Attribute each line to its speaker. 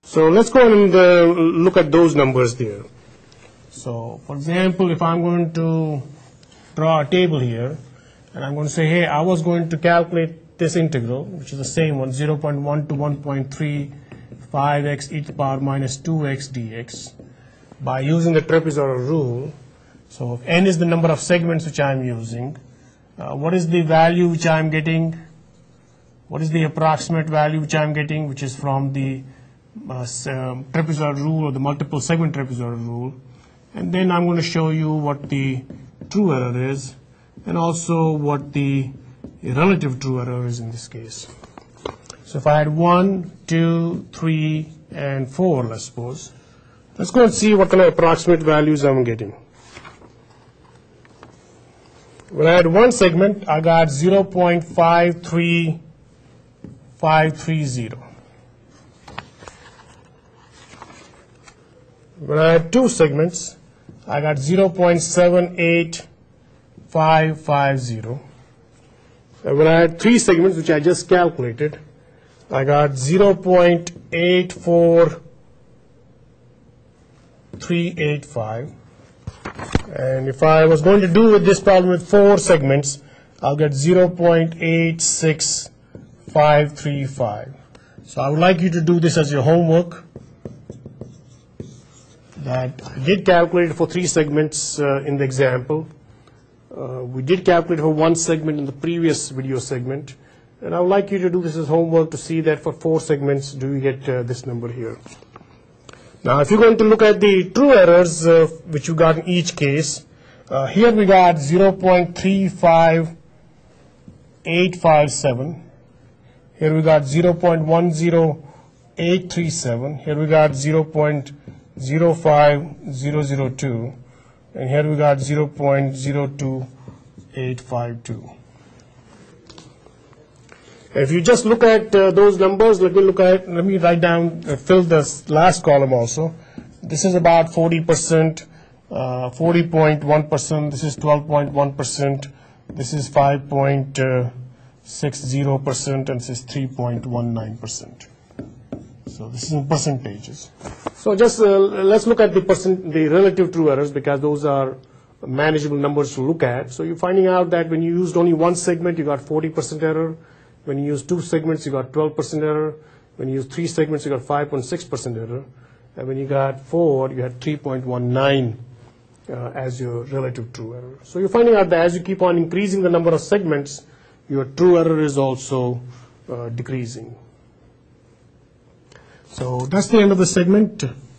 Speaker 1: So let's go and look at those numbers there. So for example, if I'm going to draw a table here, and I'm going to say, hey, I was going to calculate this integral, which is the same one, 0.1 to 1.35x e to the power minus 2x dx, by using the trapezoidal rule. So if n is the number of segments which I'm using, what is the value which I'm getting? What is the approximate value which I'm getting, which is from the trapezoidal rule or the multiple segment trapezoidal rule? And then I'm going to show you what the true error is and also what the relative true error is in this case. So if I had 1, 2, 3, and 4, let's suppose, let's go and see what kind of approximate values I'm getting. When I had one segment, I got 0.53530. When I had two segments, I got 0.78550. And when I had three segments, which I just calculated, I got 0.84385. And if I was going to do with this problem with four segments, I'll get 0.86535. So I would like you to do this as your homework. That I did calculate for three segments in the example. We did calculate for one segment in the previous video segment. And I would like you to do this as homework to see that for four segments, do you get this number here. Now, if you're going to look at the true errors which you got in each case, here we got 0.35857. Here we got 0.10837. Here we got 0.05002. And here we got 0.02852. If you just look at those numbers, let me write down, fill this last column also. This is about 40%, 40.1%, this is 12.1%, this is 5.60%, and this is 3.19%. So this is in percentages. So just let's look at the relative true errors, because those are manageable numbers to look at. So you're finding out that when you used only one segment, you got 40% error. When you use two segments, you got 12% error. When you use three segments, you got 5.6% error. And when you got four, you had 3.19 as your relative true error. So you're finding out that as you keep on increasing the number of segments, your true error is also decreasing. So that's the end of the segment.